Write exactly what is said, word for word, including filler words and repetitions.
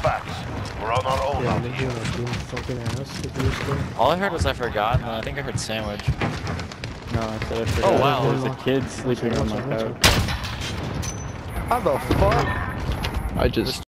backs. We're on our own Yeah, out they're here. doing a boom fucking ass if you're still. All I heard was I forgot, and then I think I heard sandwich. No, I said I forgot. Oh, wow. There's a kid sleeping on my couch. How the fuck? I just